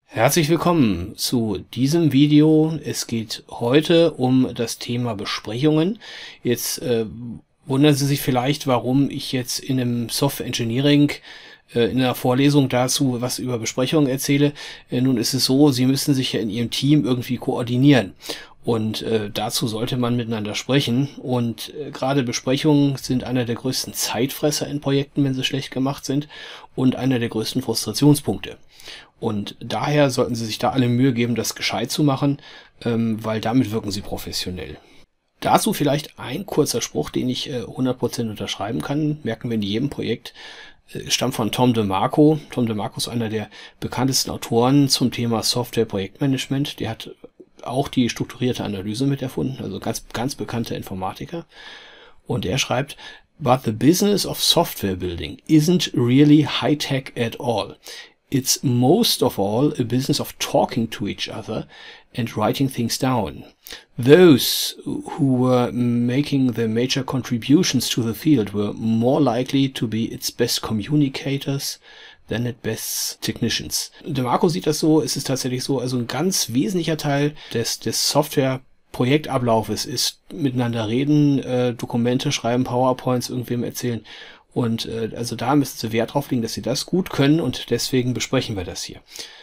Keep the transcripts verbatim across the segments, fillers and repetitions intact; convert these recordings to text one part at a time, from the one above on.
Herzlich willkommen zu diesem Video. Es geht heute um das Thema Besprechungen. Jetzt äh, wundern Sie sich vielleicht, warum ich jetzt in einem Software Engineering äh, in einer Vorlesung dazu was über Besprechungen erzähle. Äh, nun ist es so, Sie müssen sich ja in Ihrem Team irgendwie koordinieren. Und äh, dazu sollte man miteinander sprechen. Und äh, gerade Besprechungen sind einer der größten Zeitfresser in Projekten, wenn sie schlecht gemacht sind, und einer der größten Frustrationspunkte. Und daher sollten Sie sich da alle Mühe geben, das gescheit zu machen, ähm, weil damit wirken Sie professionell. Dazu vielleicht ein kurzer Spruch, den ich äh, hundert Prozent unterschreiben kann, merken wir in jedem Projekt, äh, stammt von Tom DeMarco. Tom DeMarco ist einer der bekanntesten Autoren zum Thema Software-Projektmanagement. Der hat auch die strukturierte Analyse mit erfunden, also ganz, ganz bekannter Informatiker. Und er schreibt, "But the business of software building isn't really high-tech at all. It's most of all a business of talking to each other and writing things down. Those who were making the major contributions to the field were more likely to be its best communicators than at best technicians." DeMarco sieht das so, es ist tatsächlich so, also ein ganz wesentlicher Teil des, des Software-Projektablaufes ist miteinander reden, äh, Dokumente schreiben, PowerPoints irgendwem erzählen. Und äh, also da müssen Sie Wert drauf legen, dass Sie das gut können, und deswegen besprechen wir das hier.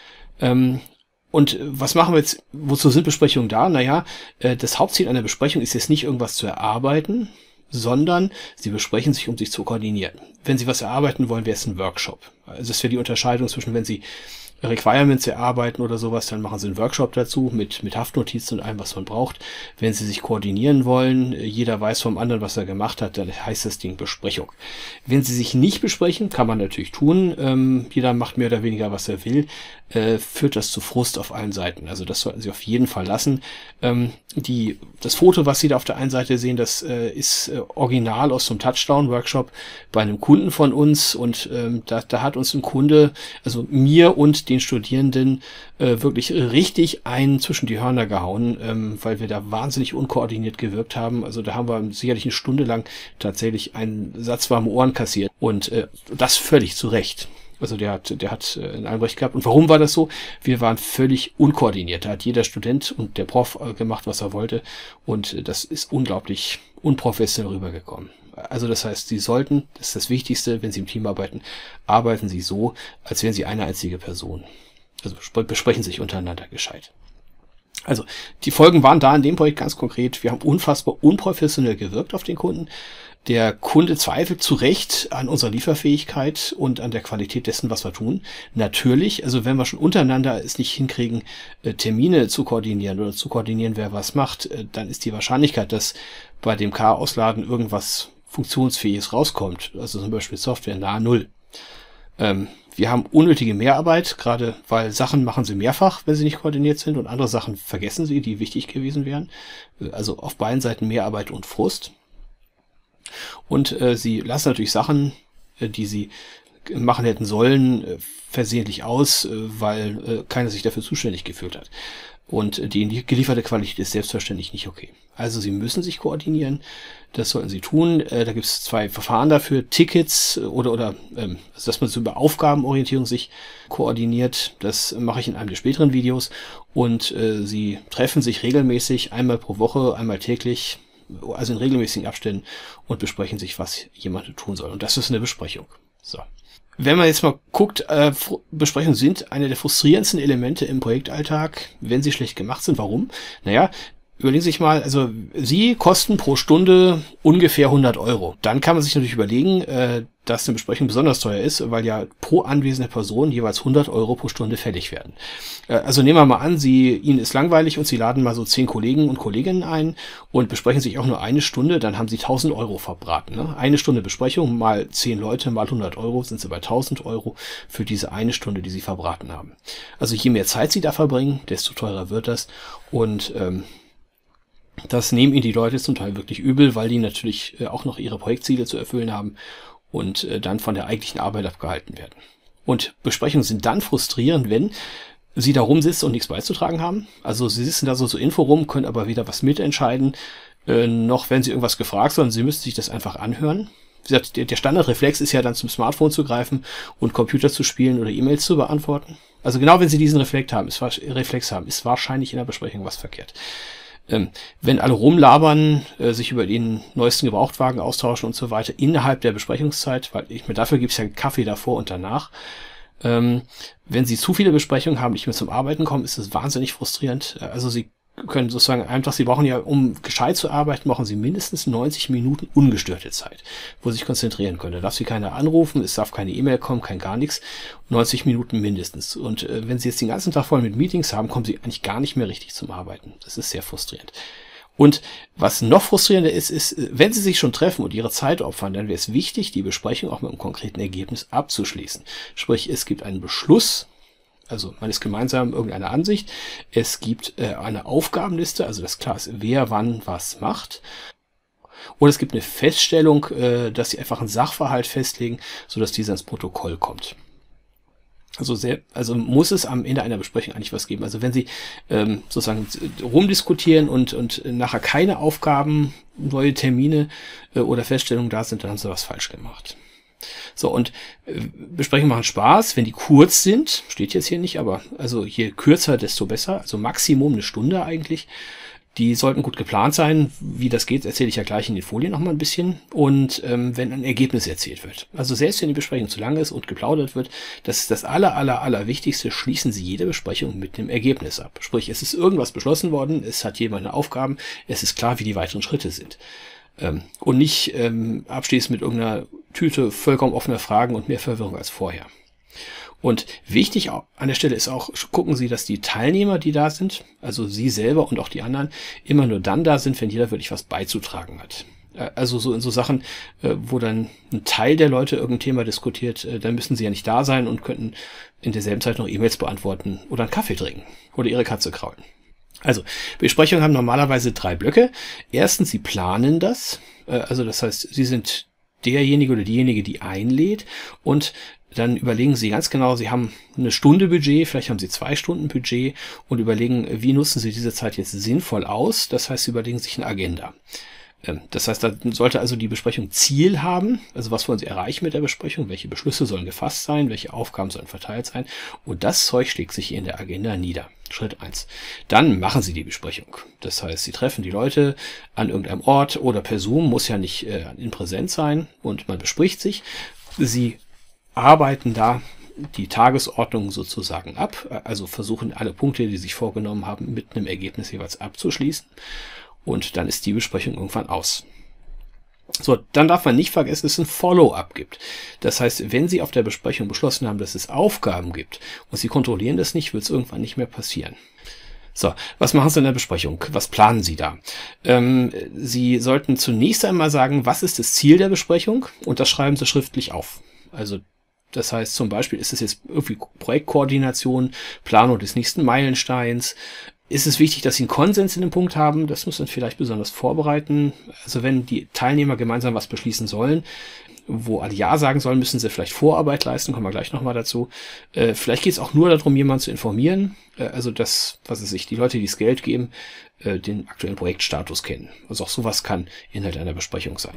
Ähm, und was machen wir jetzt, wozu sind Besprechungen da? Naja, äh, das Hauptziel einer Besprechung ist jetzt nicht irgendwas zu erarbeiten, sondern Sie besprechen sich, um sich zu koordinieren. Wenn Sie was erarbeiten wollen, wäre es ein Workshop. Also das wäre die Unterscheidung zwischen, wenn Sie Requirements erarbeiten oder sowas, dann machen Sie einen Workshop dazu mit, mit Haftnotizen und allem, was man braucht. Wenn Sie sich koordinieren wollen, jeder weiß vom anderen, was er gemacht hat, dann heißt das Ding Besprechung. Wenn Sie sich nicht besprechen, kann man natürlich tun, ähm, jeder macht mehr oder weniger, was er will, äh, führt das zu Frust auf allen Seiten. Also das sollten Sie auf jeden Fall lassen. Ähm, die, das Foto, was Sie da auf der einen Seite sehen, das äh, ist äh, original aus so einem Touchdown-Workshop bei einem Kunden von uns, und ähm, da, da hat uns ein Kunde, also mir und den Studierenden, äh, wirklich richtig einen zwischen die Hörner gehauen, ähm, weil wir da wahnsinnig unkoordiniert gewirkt haben. Also da haben wir sicherlich eine Stunde lang tatsächlich einen Satz warme Ohren kassiert, und äh, das völlig zu Recht. Also der hat, der hat äh, ein Albrecht gehabt. Und warum war das so? Wir waren völlig unkoordiniert. Da hat jeder Student und der Prof äh, gemacht, was er wollte. Und äh, das ist unglaublich unprofessionell rübergekommen. Also das heißt, Sie sollten, das ist das Wichtigste, wenn Sie im Team arbeiten, arbeiten Sie so, als wären Sie eine einzige Person. Also besprechen Sie sich untereinander gescheit. Also die Folgen waren da in dem Projekt ganz konkret. Wir haben unfassbar unprofessionell gewirkt auf den Kunden. Der Kunde zweifelt zu Recht an unserer Lieferfähigkeit und an der Qualität dessen, was wir tun. Natürlich, also wenn wir schon untereinander es nicht hinkriegen, Termine zu koordinieren oder zu koordinieren, wer was macht, dann ist die Wahrscheinlichkeit, dass bei dem K-Ausladen irgendwas Funktionsfähiges rauskommt, also zum Beispiel Software, nahe Null. Ähm, wir haben unnötige Mehrarbeit, gerade weil Sachen machen Sie mehrfach, wenn sie nicht koordiniert sind, und andere Sachen vergessen Sie, die wichtig gewesen wären. Also auf beiden Seiten Mehrarbeit und Frust. Und äh, Sie lassen natürlich Sachen, äh, die Sie machen hätten sollen, äh, versehentlich aus, äh, weil äh, keiner sich dafür zuständig gefühlt hat. Und die gelieferte Qualität ist selbstverständlich nicht okay. Also Sie müssen sich koordinieren, das sollten Sie tun. Äh, da gibt es zwei Verfahren dafür, Tickets oder, oder ähm, also dass man so über Aufgabenorientierung sich koordiniert. Das mache ich in einem der späteren Videos. Und äh, Sie treffen sich regelmäßig, einmal pro Woche, einmal täglich, also in regelmäßigen Abständen, und besprechen sich, was jemand tun soll. Und das ist eine Besprechung. So. Wenn man jetzt mal guckt, äh, Besprechungen sind eine der frustrierendsten Elemente im Projektalltag, wenn sie schlecht gemacht sind. Warum? Naja, überlegen Sie sich mal, also Sie kosten pro Stunde ungefähr hundert Euro. Dann kann man sich natürlich überlegen, äh, dass eine Besprechung besonders teuer ist, weil ja pro anwesende Person jeweils hundert Euro pro Stunde fällig werden. Äh, also nehmen wir mal an, Sie, Ihnen ist langweilig und Sie laden mal so zehn Kollegen und Kolleginnen ein und besprechen sich auch nur eine Stunde, dann haben Sie tausend Euro verbraten. Ne? Eine Stunde Besprechung mal zehn Leute mal hundert Euro, sind Sie bei tausend Euro für diese eine Stunde, die Sie verbraten haben. Also je mehr Zeit Sie da verbringen, desto teurer wird das, und ähm, das nehmen Ihnen die Leute zum Teil wirklich übel, weil die natürlich äh, auch noch ihre Projektziele zu erfüllen haben und äh, dann von der eigentlichen Arbeit abgehalten werden. Und Besprechungen sind dann frustrierend, wenn Sie da rumsitzen und nichts beizutragen haben. Also Sie sitzen da so zur Info rum, können aber weder was mitentscheiden, äh, noch wenn Sie irgendwas gefragt, sondern Sie müssen sich das einfach anhören. wie gesagt, der, der Standardreflex ist ja dann zum Smartphone zu greifen und Computer zu spielen oder E-Mails zu beantworten. Also genau wenn Sie diesen Reflex haben, ist, Reflex haben, ist wahrscheinlich in der Besprechung was verkehrt. Ähm, wenn alle rumlabern, äh, sich über den neuesten Gebrauchtwagen austauschen und so weiter innerhalb der Besprechungszeit, weil ich mir dafür gibt es ja Kaffee davor und danach. Ähm, wenn Sie zu viele Besprechungen haben, nicht mehr zum Arbeiten kommen, ist das wahnsinnig frustrierend. Also Sie können sozusagen einfach, Sie brauchen ja, um gescheit zu arbeiten, brauchen Sie mindestens neunzig Minuten ungestörte Zeit, wo Sie sich konzentrieren können. Da darf Sie keiner anrufen, es darf keine E-Mail kommen, kein gar nichts. neunzig Minuten mindestens. Und äh, wenn Sie jetzt den ganzen Tag voll mit Meetings haben, kommen Sie eigentlich gar nicht mehr richtig zum Arbeiten. Das ist sehr frustrierend. Und was noch frustrierender ist, ist, wenn Sie sich schon treffen und Ihre Zeit opfern, dann wäre es wichtig, die Besprechung auch mit einem konkreten Ergebnis abzuschließen. Sprich, es gibt einen Beschluss, also man ist gemeinsam irgendeiner Ansicht. Es gibt äh, eine Aufgabenliste, also das klar ist, wer wann was macht. Oder es gibt eine Feststellung, äh, dass sie einfach einen Sachverhalt festlegen, sodass dieser ins Protokoll kommt. Also sehr, also muss es am Ende einer Besprechung eigentlich was geben. Also wenn Sie ähm, sozusagen rumdiskutieren und und nachher keine Aufgaben, neue Termine äh, oder Feststellungen da sind, dann haben Sie was falsch gemacht. So, und äh, Besprechungen machen Spaß, wenn die kurz sind, steht jetzt hier nicht, aber also je kürzer, desto besser, also Maximum eine Stunde eigentlich. Die sollten gut geplant sein. Wie das geht, erzähle ich ja gleich in den Folien noch mal ein bisschen. Und ähm, wenn ein Ergebnis erzählt wird. Also selbst wenn die Besprechung zu lang ist und geplaudert wird, das ist das aller, aller, aller Wichtigste, schließen Sie jede Besprechung mit einem Ergebnis ab. Sprich, es ist irgendwas beschlossen worden, es hat jemand eine Aufgaben, es ist klar, wie die weiteren Schritte sind. Ähm, und nicht ähm, abschließend mit irgendeiner Tüte vollkommen offener Fragen und mehr Verwirrung als vorher. Und wichtig an der Stelle ist auch, gucken Sie, dass die Teilnehmer, die da sind, also Sie selber und auch die anderen, immer nur dann da sind, wenn jeder wirklich was beizutragen hat. Also so in so Sachen, wo dann ein Teil der Leute irgendein Thema diskutiert, dann müssen Sie ja nicht da sein und könnten in derselben Zeit noch E-Mails beantworten oder einen Kaffee trinken oder Ihre Katze kraulen. Also, Besprechungen haben normalerweise drei Blöcke. Erstens, Sie planen das. Also das heißt, Sie sind derjenige oder diejenige, die einlädt, und dann überlegen Sie ganz genau, Sie haben eine Stunde Budget, vielleicht haben Sie zwei Stunden Budget und überlegen, wie nutzen Sie diese Zeit jetzt sinnvoll aus. Das heißt, Sie überlegen sich eine Agenda. Das heißt, da sollte also die Besprechung Ziel haben, also was wollen Sie erreichen mit der Besprechung, welche Beschlüsse sollen gefasst sein, welche Aufgaben sollen verteilt sein, und das Zeug schlägt sich in der Agenda nieder. Schritt eins. Dann machen Sie die Besprechung. Das heißt, Sie treffen die Leute an irgendeinem Ort oder per Zoom, muss ja nicht äh, in Präsenz sein, und man bespricht sich. Sie arbeiten da die Tagesordnung sozusagen ab, also versuchen alle Punkte, die Sie sich vorgenommen haben, mit einem Ergebnis jeweils abzuschließen, und dann ist die Besprechung irgendwann aus. So, dann darf man nicht vergessen, dass es ein Follow-up gibt. Das heißt, wenn Sie auf der Besprechung beschlossen haben, dass es Aufgaben gibt und Sie kontrollieren das nicht, wird es irgendwann nicht mehr passieren. So, was machen Sie in der Besprechung? Was planen Sie da? Ähm, Sie sollten zunächst einmal sagen, was ist das Ziel der Besprechung, und das schreiben Sie schriftlich auf. Also das heißt zum Beispiel, ist es jetzt irgendwie Projektkoordination, Planung des nächsten Meilensteins. Ist es wichtig, dass Sie einen Konsens in dem Punkt haben? Das muss man vielleicht besonders vorbereiten. Also wenn die Teilnehmer gemeinsam was beschließen sollen, wo alle Ja sagen sollen, müssen sie vielleicht Vorarbeit leisten, kommen wir gleich nochmal dazu. Äh, vielleicht geht es auch nur darum, jemanden zu informieren. Äh, also dass, was weiß ich, die Leute, die das Geld geben, äh, den aktuellen Projektstatus kennen. Also auch sowas kann Inhalt einer Besprechung sein.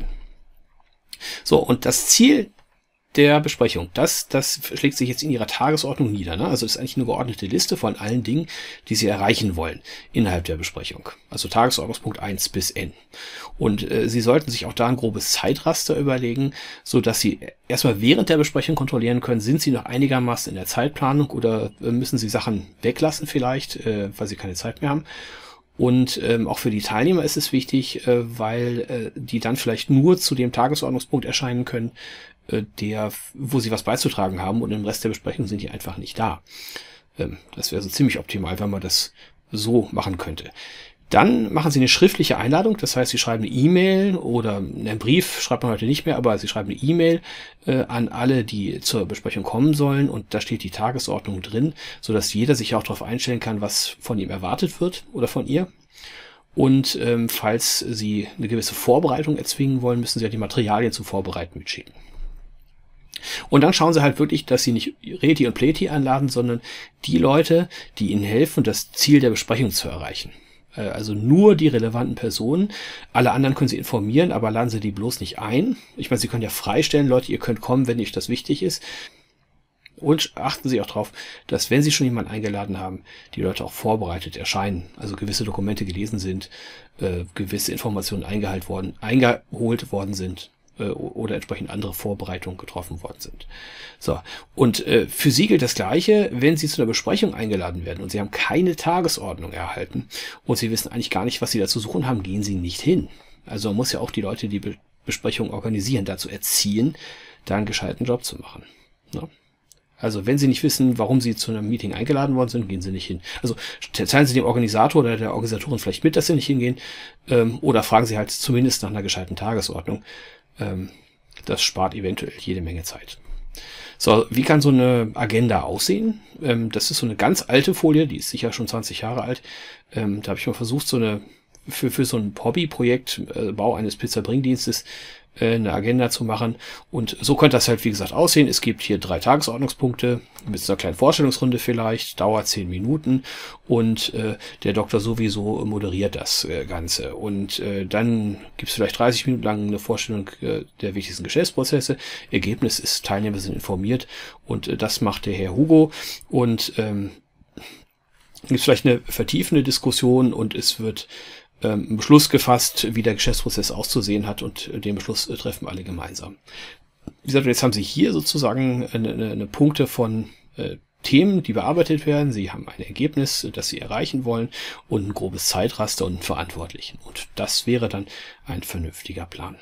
So, und das Ziel der Besprechung, das, das schlägt sich jetzt in Ihrer Tagesordnung nieder. Ne? Also es ist eigentlich eine geordnete Liste von allen Dingen, die Sie erreichen wollen innerhalb der Besprechung. Also Tagesordnungspunkt eins bis N. Und äh, Sie sollten sich auch da ein grobes Zeitraster überlegen, so dass Sie erstmal während der Besprechung kontrollieren können, sind Sie noch einigermaßen in der Zeitplanung oder äh, müssen Sie Sachen weglassen vielleicht, äh, weil Sie keine Zeit mehr haben. Und ähm, auch für die Teilnehmer ist es wichtig, äh, weil äh, die dann vielleicht nur zu dem Tagesordnungspunkt erscheinen können, äh, der, wo sie was beizutragen haben, und im Rest der Besprechung sind die einfach nicht da. Ähm, das wäre so ziemlich optimal, wenn man das so machen könnte. Dann machen Sie eine schriftliche Einladung, das heißt, Sie schreiben eine E-Mail oder einen Brief, schreibt man heute nicht mehr, aber Sie schreiben eine E-Mail äh, an alle, die zur Besprechung kommen sollen, und da steht die Tagesordnung drin, sodass jeder sich auch darauf einstellen kann, was von ihm erwartet wird oder von ihr. Und ähm, falls Sie eine gewisse Vorbereitung erzwingen wollen, müssen Sie ja die Materialien zum Vorbereiten mitschicken. Und dann schauen Sie halt wirklich, dass Sie nicht Reti und Pleti einladen, sondern die Leute, die Ihnen helfen, das Ziel der Besprechung zu erreichen. Also nur die relevanten Personen. Alle anderen können Sie informieren, aber laden Sie die bloß nicht ein. Ich meine, Sie können ja freistellen, Leute, ihr könnt kommen, wenn euch das wichtig ist. Und achten Sie auch darauf, dass, wenn Sie schon jemanden eingeladen haben, die Leute auch vorbereitet erscheinen. Also gewisse Dokumente gelesen sind, äh, gewisse Informationen eingeholt worden, eingeholt worden sind äh, oder entsprechend andere Vorbereitungen getroffen worden sind. So, und äh, für Sie gilt das Gleiche, wenn Sie zu einer Besprechung eingeladen werden und Sie haben keine Tagesordnung erhalten und Sie wissen eigentlich gar nicht, was Sie da zu suchen haben, gehen Sie nicht hin. Also man muss ja auch die Leute, die Be Besprechung organisieren, dazu erziehen, da einen gescheiten Job zu machen. Ja. Also wenn Sie nicht wissen, warum Sie zu einem Meeting eingeladen worden sind, gehen Sie nicht hin. Also teilen Sie dem Organisator oder der Organisatorin vielleicht mit, dass Sie nicht hingehen, ähm, oder fragen Sie halt zumindest nach einer gescheiten Tagesordnung. Ähm, das spart eventuell jede Menge Zeit. So, wie kann so eine Agenda aussehen? Ähm, das ist so eine ganz alte Folie, die ist sicher schon zwanzig Jahre alt. Ähm, da habe ich mal versucht, so eine für, für so ein Hobbyprojekt, äh, Bau eines Pizzabringdienstes, eine Agenda zu machen. Und so könnte das halt, wie gesagt, aussehen. Es gibt hier drei Tagesordnungspunkte mit einer kleinen Vorstellungsrunde vielleicht, dauert zehn Minuten und äh, der Doktor sowieso moderiert das äh, Ganze. Und äh, dann gibt es vielleicht dreißig Minuten lang eine Vorstellung äh, der wichtigsten Geschäftsprozesse. Ergebnis ist, Teilnehmer sind informiert und äh, das macht der Herr Hugo. Und ähm, gibt es vielleicht eine vertiefende Diskussion und es wird einen Beschluss gefasst, wie der Geschäftsprozess auszusehen hat, und den Beschluss treffen alle gemeinsam. Wie gesagt, jetzt haben Sie hier sozusagen eine, eine, eine Punkte von äh, Themen, die bearbeitet werden. Sie haben ein Ergebnis, das Sie erreichen wollen, und ein grobes Zeitraster und einen Verantwortlichen. Und das wäre dann ein vernünftiger Plan.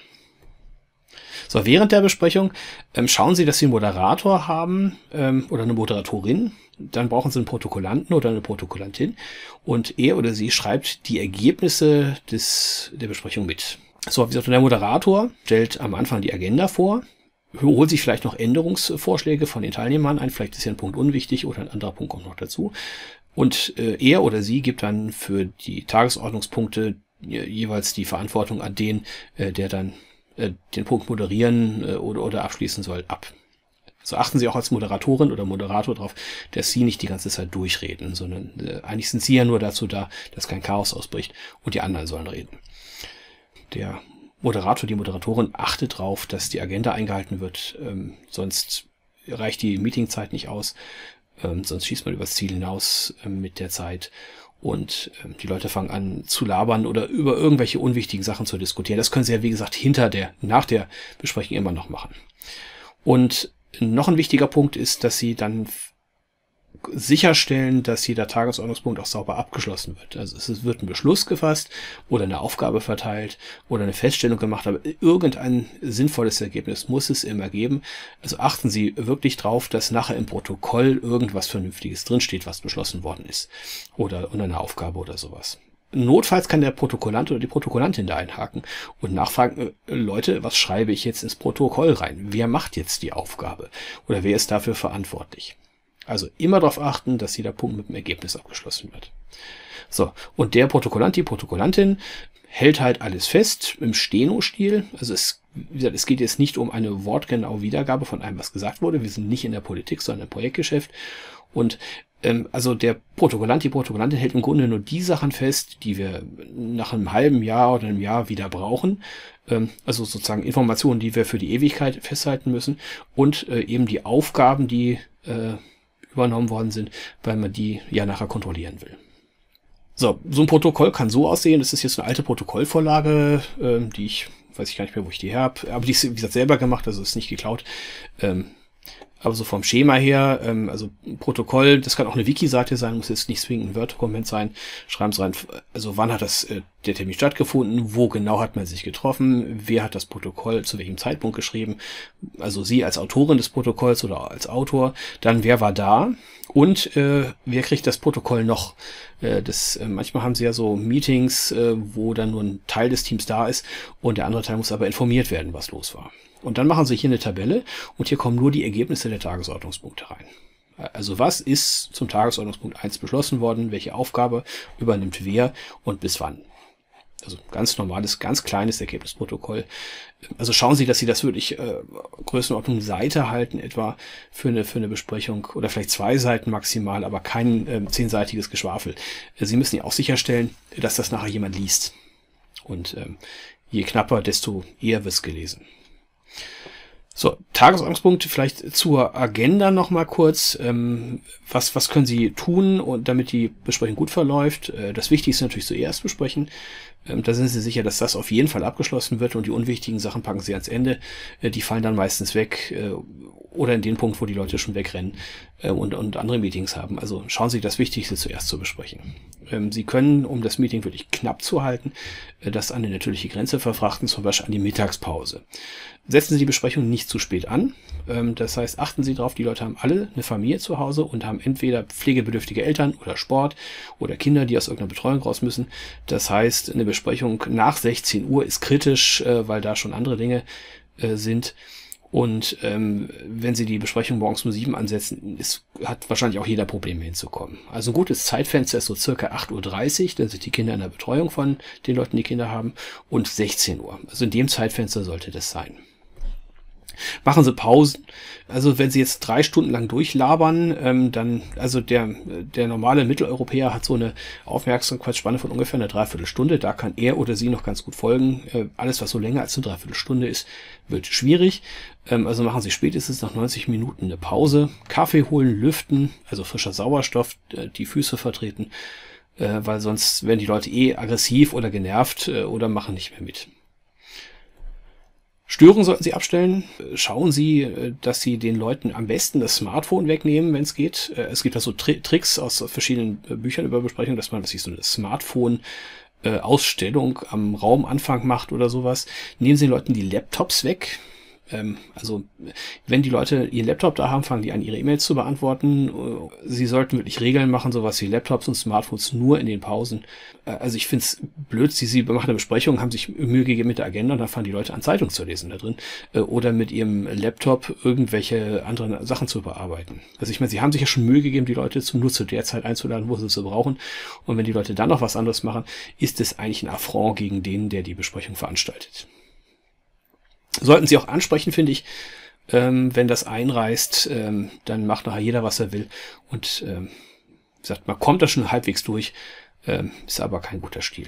So, während der Besprechung ähm, schauen Sie, dass Sie einen Moderator haben ähm, oder eine Moderatorin. Dann brauchen Sie einen Protokollanten oder eine Protokollantin und er oder sie schreibt die Ergebnisse des, der Besprechung mit. So, wie gesagt, der Moderator stellt am Anfang die Agenda vor, holt sich vielleicht noch Änderungsvorschläge von den Teilnehmern ein, vielleicht ist ja ein Punkt unwichtig oder ein anderer Punkt kommt noch dazu. Und äh, er oder sie gibt dann für die Tagesordnungspunkte je, jeweils die Verantwortung an den, äh, der dann äh, den Punkt moderieren äh, oder, oder abschließen soll, ab. So achten Sie auch als Moderatorin oder Moderator darauf, dass Sie nicht die ganze Zeit durchreden, sondern äh, eigentlich sind Sie ja nur dazu da, dass kein Chaos ausbricht und die anderen sollen reden. Der Moderator, die Moderatorin achtet darauf, dass die Agenda eingehalten wird, ähm, sonst reicht die Meetingzeit nicht aus, ähm, sonst schießt man übers Ziel hinaus äh, mit der Zeit und äh, die Leute fangen an zu labern oder über irgendwelche unwichtigen Sachen zu diskutieren. Das können Sie ja, wie gesagt, hinter der, nach der Besprechung immer noch machen. Und noch ein wichtiger Punkt ist, dass Sie dann sicherstellen, dass jeder Tagesordnungspunkt auch sauber abgeschlossen wird. Also es wird ein Beschluss gefasst oder eine Aufgabe verteilt oder eine Feststellung gemacht, aber irgendein sinnvolles Ergebnis muss es immer geben. Also achten Sie wirklich drauf, dass nachher im Protokoll irgendwas Vernünftiges drinsteht, was beschlossen worden ist. Oder unter einer Aufgabe oder sowas. Notfalls kann der Protokollant oder die Protokollantin da einhaken und nachfragen, äh, Leute, was schreibe ich jetzt ins Protokoll rein? Wer macht jetzt die Aufgabe? Oder wer ist dafür verantwortlich? Also immer darauf achten, dass jeder Punkt mit dem Ergebnis abgeschlossen wird. So, und der Protokollant, die Protokollantin hält halt alles fest im Steno-Stil. Also es, wie gesagt, es geht jetzt nicht um eine wortgenaue Wiedergabe von einem, was gesagt wurde. Wir sind nicht in der Politik, sondern im Projektgeschäft. Und ähm, also der Protokollant, die Protokollantin hält im Grunde nur die Sachen fest, die wir nach einem halben Jahr oder einem Jahr wieder brauchen. Ähm, also sozusagen Informationen, die wir für die Ewigkeit festhalten müssen. Und äh, eben die Aufgaben, die äh, übernommen worden sind, weil man die ja nachher kontrollieren will. So, so ein Protokoll kann so aussehen. Das ist jetzt eine alte Protokollvorlage, ähm, die ich, weiß ich gar nicht mehr, wo ich die habe, aber die ist, wie gesagt, selber gemacht, also ist nicht geklaut. Ähm, aber so vom Schema her, ähm, also ein Protokoll, das kann auch eine Wiki-Seite sein, muss jetzt nicht zwingend ein Word-Dokument sein. Schreiben Sie rein, also wann hat das äh, der Termin stattgefunden, wo genau hat man sich getroffen, wer hat das Protokoll zu welchem Zeitpunkt geschrieben, also Sie als Autorin des Protokolls oder als Autor, dann wer war da und äh, wer kriegt das Protokoll noch. Äh, das, äh, manchmal haben Sie ja so Meetings, äh, wo dann nur ein Teil des Teams da ist und der andere Teil muss aber informiert werden, was los war. Und dann machen Sie hier eine Tabelle und hier kommen nur die Ergebnisse der Tagesordnungspunkte rein. Also was ist zum Tagesordnungspunkt eins beschlossen worden, welche Aufgabe übernimmt wer und bis wann. Also ganz normales, ganz kleines Ergebnisprotokoll. Also schauen Sie, dass Sie das wirklich äh, Größenordnung Seite halten, etwa für eine, für eine Besprechung oder vielleicht zwei Seiten maximal, aber kein äh, zehnseitiges Geschwafel. Sie müssen ja auch sicherstellen, dass das nachher jemand liest. Und ähm, je knapper, desto eher wird es gelesen. So, Tagesordnungspunkt vielleicht zur Agenda noch mal kurz. Ähm, was, was können Sie tun, und damit die Besprechung gut verläuft? Äh, das Wichtigste natürlich zuerst besprechen. Ähm, da sind Sie sicher, dass das auf jeden Fall abgeschlossen wird, und die unwichtigen Sachen packen Sie ans Ende. Äh, die fallen dann meistens weg äh, oder in den Punkt, wo die Leute schon wegrennen äh, und, und andere Meetings haben. Also schauen Sie das Wichtigste zuerst zu besprechen. Ähm, Sie können, um das Meeting wirklich knapp zu halten, äh, das an eine natürliche Grenze verfrachten, zum Beispiel an die Mittagspause. Setzen Sie die Besprechung nicht zu spät an. Das heißt, achten Sie darauf, die Leute haben alle eine Familie zu Hause und haben entweder pflegebedürftige Eltern oder Sport oder Kinder, die aus irgendeiner Betreuung raus müssen. Das heißt, eine Besprechung nach sechzehn Uhr ist kritisch, weil da schon andere Dinge sind. Und ähm, wenn Sie die Besprechung morgens um sieben ansetzen, ist, hat wahrscheinlich auch jeder Probleme hinzukommen. Also ein gutes Zeitfenster ist so circa acht Uhr dreißig, dann sind die Kinder in der Betreuung von den Leuten, die Kinder haben, und sechzehn Uhr. Also in dem Zeitfenster sollte das sein. Machen Sie Pausen. Also wenn Sie jetzt drei Stunden lang durchlabern, ähm, dann, also der, der normale Mitteleuropäer hat so eine Aufmerksamkeitsspanne von ungefähr einer Dreiviertelstunde. Da kann er oder sie noch ganz gut folgen. Äh, alles, was so länger als eine Dreiviertelstunde ist, wird schwierig. Ähm, also machen Sie spätestens nach neunzig Minuten eine Pause. Kaffee holen, lüften, also frischer Sauerstoff, äh, die Füße vertreten, äh, weil sonst werden die Leute eh aggressiv oder genervt äh, oder machen nicht mehr mit. Störungen sollten Sie abstellen. Schauen Sie, dass Sie den Leuten am besten das Smartphone wegnehmen, wenn es geht. Es gibt da so Tri- Tricks aus verschiedenen Büchern über Besprechungen, dass man, was ich so eine Smartphone-Ausstellung am Raumanfang macht oder sowas. Nehmen Sie den Leuten die Laptops weg. Also wenn die Leute ihren Laptop da haben, fangen die an, ihre E-Mails zu beantworten. Sie sollten wirklich Regeln machen, sowas wie Laptops und Smartphones nur in den Pausen. Also ich finde es blöd, sie, sie machen eine Besprechung, haben sich Mühe gegeben mit der Agenda, und dann fangen die Leute an, Zeitung zu lesen da drin. Oder mit ihrem Laptop irgendwelche anderen Sachen zu bearbeiten. Also ich meine, sie haben sich ja schon Mühe gegeben, die Leute zu, nur zu der Zeit einzuladen, wo sie sie brauchen. Und wenn die Leute dann noch was anderes machen, ist es eigentlich ein Affront gegen den, der die Besprechung veranstaltet. Sollten Sie auch ansprechen, finde ich, ähm, wenn das einreißt, ähm, dann macht nachher jeder, was er will. Und ähm, wie gesagt, man kommt da schon halbwegs durch, ähm, ist aber kein guter Stil.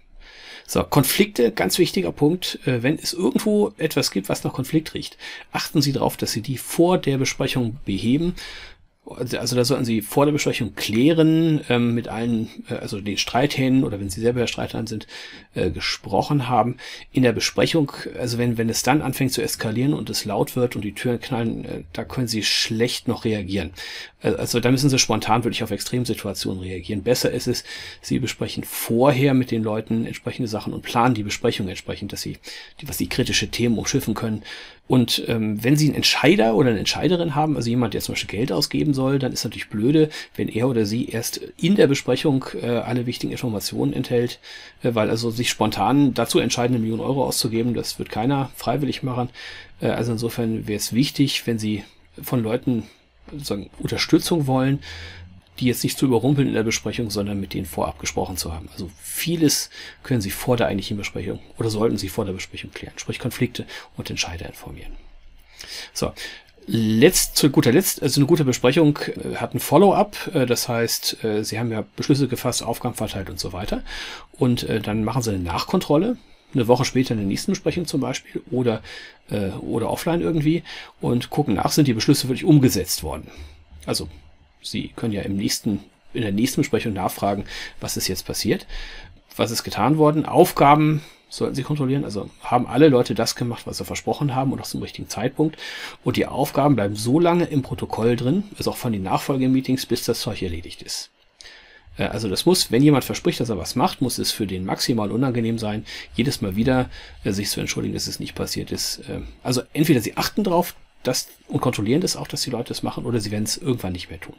So, Konflikte, ganz wichtiger Punkt. Äh, wenn es irgendwo etwas gibt, was nach Konflikt riecht, achten Sie darauf, dass Sie die vor der Besprechung beheben. Also da sollten Sie vor der Besprechung klären, ähm, mit allen, äh, also den Streithähnen, oder wenn Sie selber der Streithahn sind, äh, gesprochen haben. In der Besprechung, also wenn wenn es dann anfängt zu eskalieren und es laut wird und die Türen knallen, äh, da können Sie schlecht noch reagieren. Äh, also da müssen Sie spontan wirklich auf Extremsituationen reagieren. Besser ist es, Sie besprechen vorher mit den Leuten entsprechende Sachen und planen die Besprechung entsprechend, dass Sie, die, was Sie kritische Themen umschiffen können. Und ähm, wenn Sie einen Entscheider oder eine Entscheiderin haben, also jemand, der zum Beispiel Geld ausgeben soll, dann ist natürlich blöde, wenn er oder sie erst in der Besprechung äh, alle wichtigen Informationen enthält, äh, weil also sich spontan dazu entscheiden, eine Million Euro auszugeben, das wird keiner freiwillig machen. Äh, also insofern wäre es wichtig, wenn Sie von Leuten sozusagen Unterstützung wollen, die jetzt nicht zu überrumpeln in der Besprechung, sondern mit denen vorab gesprochen zu haben. Also vieles können Sie vor der eigentlichen Besprechung oder sollten Sie vor der Besprechung klären, sprich Konflikte und Entscheider informieren. So, letzt, zu guter Letzt, also eine gute Besprechung äh, hat ein Follow-up, äh, das heißt, äh, Sie haben ja Beschlüsse gefasst, Aufgaben verteilt und so weiter, und äh, dann machen Sie eine Nachkontrolle, eine Woche später in der nächsten Besprechung zum Beispiel, oder, äh, oder offline irgendwie, und gucken nach, sind die Beschlüsse wirklich umgesetzt worden. Also Sie können ja im nächsten, in der nächsten Besprechung nachfragen, was ist jetzt passiert, was ist getan worden. Aufgaben sollten Sie kontrollieren, also haben alle Leute das gemacht, was sie versprochen haben, und auch zum richtigen Zeitpunkt. Und die Aufgaben bleiben so lange im Protokoll drin, also auch von den Nachfolgemeetings, bis das Zeug erledigt ist. Also das muss, wenn jemand verspricht, dass er was macht, muss es für den maximal unangenehm sein, jedes Mal wieder äh, sich zu entschuldigen, dass es nicht passiert ist. Also entweder Sie achten drauf, das und kontrollieren das auch, dass die Leute das machen, oder sie werden es irgendwann nicht mehr tun.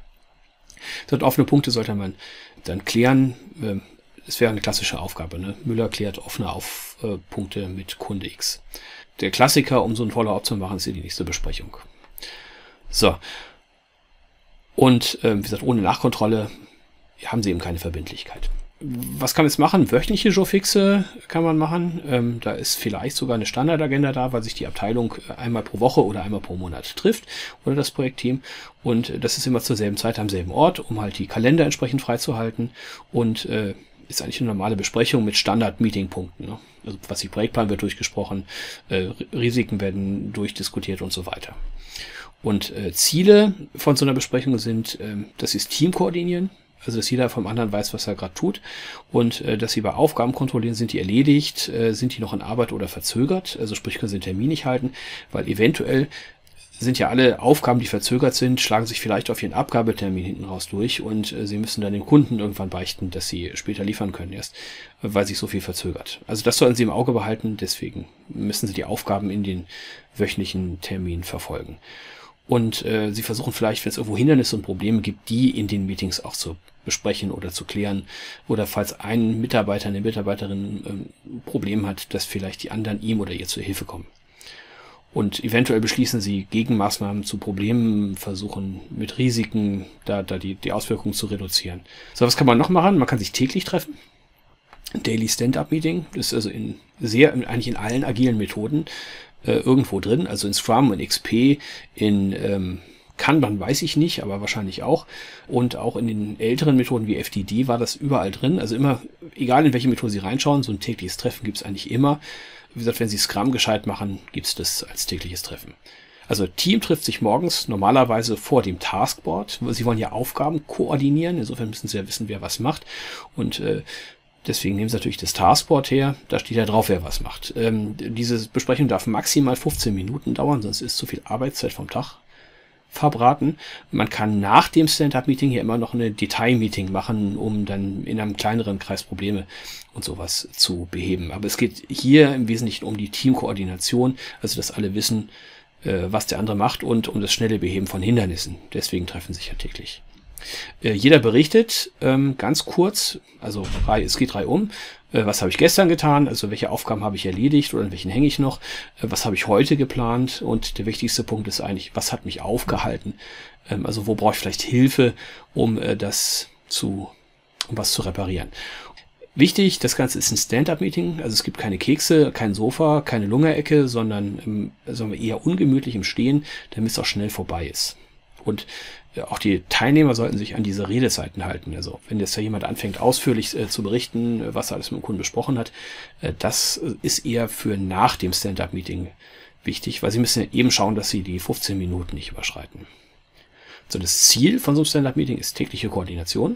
So, offene Punkte sollte man dann klären. Es wäre eine klassische Aufgabe. Ne? Müller klärt offene Auf, äh, Punkte mit Kunde X. Der Klassiker, um so ein Follow-up zu machen, ist ja die nächste Besprechung. So. Und äh, wie gesagt, ohne Nachkontrolle haben Sie eben keine Verbindlichkeit. Was kann man jetzt machen? Wöchentliche Joe-Fixe kann man machen. Ähm, da ist vielleicht sogar eine Standardagenda da, weil sich die Abteilung einmal pro Woche oder einmal pro Monat trifft oder das Projektteam. Und das ist immer zur selben Zeit am selben Ort, um halt die Kalender entsprechend freizuhalten. Und äh, ist eigentlich eine normale Besprechung mit Standard-Meeting-Punkten. Ne? Also was die Projektplan wird durchgesprochen, äh, Risiken werden durchdiskutiert und so weiter. Und äh, Ziele von so einer Besprechung sind, äh, dass sie das Team koordinieren. Also, dass jeder vom anderen weiß, was er gerade tut. Und äh, dass sie bei Aufgaben kontrollieren, sind die erledigt, äh, sind die noch in Arbeit oder verzögert. Also sprich, können sie den Termin nicht halten, weil eventuell sind ja alle Aufgaben, die verzögert sind, schlagen sich vielleicht auf ihren Abgabetermin hinten raus durch und äh, sie müssen dann dem Kunden irgendwann beichten, dass sie später liefern können erst, weil sich so viel verzögert. Also das sollten Sie im Auge behalten, deswegen müssen Sie die Aufgaben in den wöchentlichen Termin verfolgen. Und äh, Sie versuchen vielleicht, wenn es irgendwo Hindernisse und Probleme gibt, die in den Meetings auch zu besprechen oder zu klären. Oder falls ein Mitarbeiter, eine Mitarbeiterin ähm, ein Problem hat, dass vielleicht die anderen ihm oder ihr zur Hilfe kommen. Und eventuell beschließen Sie Gegenmaßnahmen zu Problemen, versuchen mit Risiken da, da die, die Auswirkungen zu reduzieren. So, was kann man noch machen? Man kann sich täglich treffen. Daily Stand-Up-Meeting, das ist also in sehr, eigentlich in allen agilen Methoden äh, irgendwo drin, also in Scrum, in X P, in ähm, Kanban weiß ich nicht, aber wahrscheinlich auch. Und auch in den älteren Methoden wie F D D war das überall drin. Also immer, egal in welche Methode Sie reinschauen, so ein tägliches Treffen gibt es eigentlich immer. Wie gesagt, wenn Sie Scrum gescheit machen, gibt es das als tägliches Treffen. Also Team trifft sich morgens normalerweise vor dem Taskboard. Sie wollen ja Aufgaben koordinieren. Insofern müssen Sie ja wissen, wer was macht. Und äh, deswegen nehmen Sie natürlich das Taskboard her. Da steht ja drauf, wer was macht. Ähm, diese Besprechung darf maximal fünfzehn Minuten dauern, sonst ist zu viel Arbeitszeit vom Tag verbraten. Man kann nach dem Stand-Up-Meeting hier immer noch eine Detail-Meeting machen, um dann in einem kleineren Kreis Probleme und sowas zu beheben. Aber es geht hier im Wesentlichen um die Teamkoordination, also dass alle wissen, äh, was der andere macht und um das schnelle Beheben von Hindernissen. Deswegen treffen sich ja täglich. Äh, jeder berichtet ähm, ganz kurz, also es geht reihum, äh, was habe ich gestern getan, also welche Aufgaben habe ich erledigt oder in welchen hänge ich noch, äh, was habe ich heute geplant und der wichtigste Punkt ist eigentlich, was hat mich aufgehalten, ähm, also wo brauche ich vielleicht Hilfe, um äh, das zu, um was zu reparieren. Wichtig, das Ganze ist ein Stand-Up-Meeting, also es gibt keine Kekse, kein Sofa, keine Lungerecke, sondern ähm, sagen wir eher ungemütlich im Stehen, damit es auch schnell vorbei ist. Und auch die Teilnehmer sollten sich an diese Redezeiten halten. Also wenn jetzt da jemand anfängt, ausführlich äh, zu berichten, äh, was er alles mit dem Kunden besprochen hat, äh, das ist eher für nach dem Stand-Up-Meeting wichtig, weil Sie müssen ja eben schauen, dass Sie die fünfzehn Minuten nicht überschreiten. So, das Ziel von so einem Stand-Up-Meeting ist tägliche Koordination.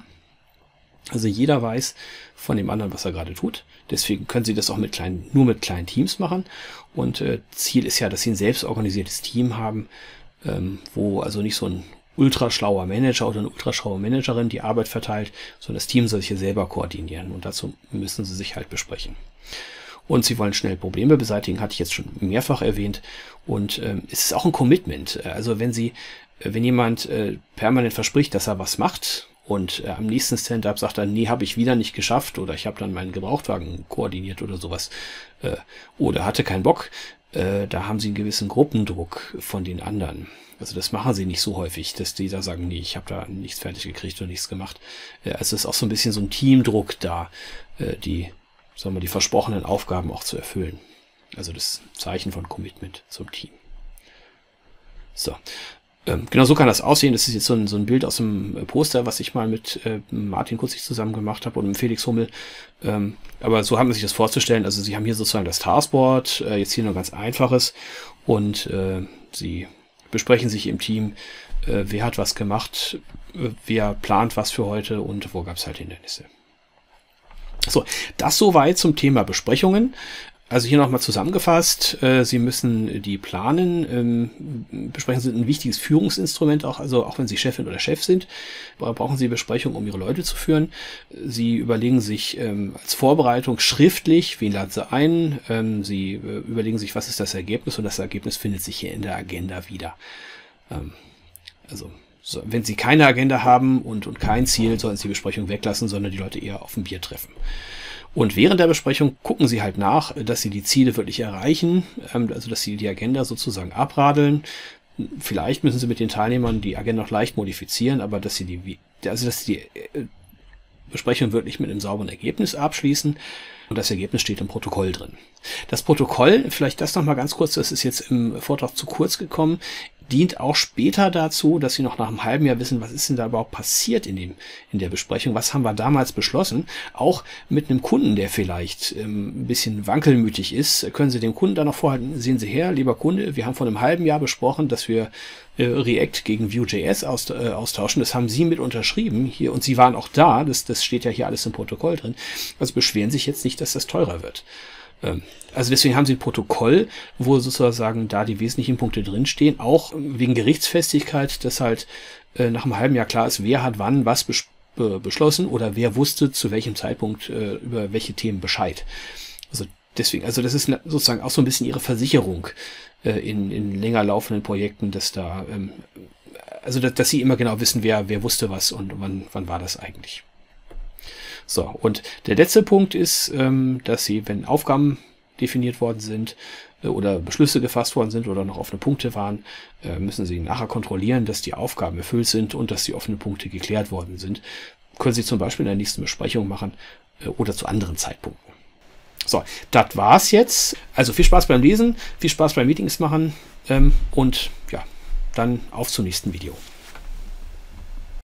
Also jeder weiß von dem anderen, was er gerade tut. Deswegen können Sie das auch mit kleinen, nur mit kleinen Teams machen. Und äh, Ziel ist ja, dass Sie ein selbstorganisiertes Team haben, ähm, wo also nicht so ein ultraschlauer Manager oder eine ultraschlaue Managerin die Arbeit verteilt, sondern das Team soll sich hier selber koordinieren und dazu müssen sie sich halt besprechen. Und sie wollen schnell Probleme beseitigen, hatte ich jetzt schon mehrfach erwähnt. Und ähm, es ist auch ein Commitment. Also wenn Sie, wenn jemand äh, permanent verspricht, dass er was macht und äh, am nächsten Stand-up sagt er, nee, habe ich wieder nicht geschafft oder ich habe dann meinen Gebrauchtwagen koordiniert oder sowas äh, oder hatte keinen Bock, äh, da haben Sie einen gewissen Gruppendruck von den anderen. Also das machen sie nicht so häufig, dass die da sagen, nee, ich habe da nichts fertig gekriegt oder nichts gemacht. Also ist auch so ein bisschen so ein Teamdruck da, die, sagen wir, die versprochenen Aufgaben auch zu erfüllen. Also das Zeichen von Commitment zum Team. So, genau so kann das aussehen. Das ist jetzt so ein, so ein Bild aus dem Poster, was ich mal mit Martin Kutzig zusammen gemacht habe und mit Felix Hummel. Aber so haben wir sich das vorzustellen. Also Sie haben hier sozusagen das Taskboard, jetzt hier nur ganz einfaches und Sie besprechen sich im Team, äh, wer hat was gemacht, äh, wer plant was für heute und wo gab es halt Hindernisse. So, das soweit zum Thema Besprechungen. Also hier nochmal zusammengefasst, äh, Sie müssen die planen. Ähm, Besprechungen sind ein wichtiges Führungsinstrument, auch, also auch wenn Sie Chefin oder Chef sind, brauchen Sie Besprechungen, um Ihre Leute zu führen. Sie überlegen sich ähm, als Vorbereitung schriftlich, wen laden Sie ein. Ähm, Sie äh, überlegen sich, was ist das Ergebnis und das Ergebnis findet sich hier in der Agenda wieder. Ähm, also so, wenn Sie keine Agenda haben und, und kein Ziel, sollten Sie die Besprechung weglassen, sondern die Leute eher auf ein Bier treffen. Und während der Besprechung gucken Sie halt nach, dass Sie die Ziele wirklich erreichen, also dass Sie die Agenda sozusagen abradeln. Vielleicht müssen Sie mit den Teilnehmern die Agenda noch leicht modifizieren, aber dass Sie die, also dass Sie die Besprechung wirklich mit einem sauberen Ergebnis abschließen. Und das Ergebnis steht im Protokoll drin. Das Protokoll, vielleicht das nochmal ganz kurz, das ist jetzt im Vortrag zu kurz gekommen, dient auch später dazu, dass Sie noch nach einem halben Jahr wissen, was ist denn da überhaupt passiert in, dem, in der Besprechung, was haben wir damals beschlossen. Auch mit einem Kunden, der vielleicht ähm, ein bisschen wankelmütig ist, können Sie dem Kunden dann noch vorhalten, sehen Sie her, lieber Kunde, wir haben vor einem halben Jahr besprochen, dass wir äh, React gegen Vue.js aus, äh, austauschen. Das haben Sie mit unterschrieben hier und Sie waren auch da, das, das steht ja hier alles im Protokoll drin. Also beschweren sich jetzt nicht, dass das teurer wird. Also deswegen haben sie ein Protokoll, wo sozusagen da die wesentlichen Punkte drinstehen, auch wegen Gerichtsfestigkeit, dass halt äh, nach einem halben Jahr klar ist, wer hat wann was bes äh, beschlossen oder wer wusste zu welchem Zeitpunkt äh, über welche Themen Bescheid. Also deswegen, also das ist sozusagen auch so ein bisschen ihre Versicherung äh, in, in länger laufenden Projekten, dass da, ähm, also dass, dass sie immer genau wissen, wer, wer wusste was und wann, wann war das eigentlich. So, und der letzte Punkt ist, ähm, dass Sie, wenn Aufgaben definiert worden sind äh, oder Beschlüsse gefasst worden sind oder noch offene Punkte waren, äh, müssen Sie nachher kontrollieren, dass die Aufgaben erfüllt sind und dass die offenen Punkte geklärt worden sind. Können Sie zum Beispiel in der nächsten Besprechung machen äh, oder zu anderen Zeitpunkten. So, das war's jetzt. Also viel Spaß beim Lesen, viel Spaß beim Meetings machen ähm, und ja, dann auf zum nächsten Video.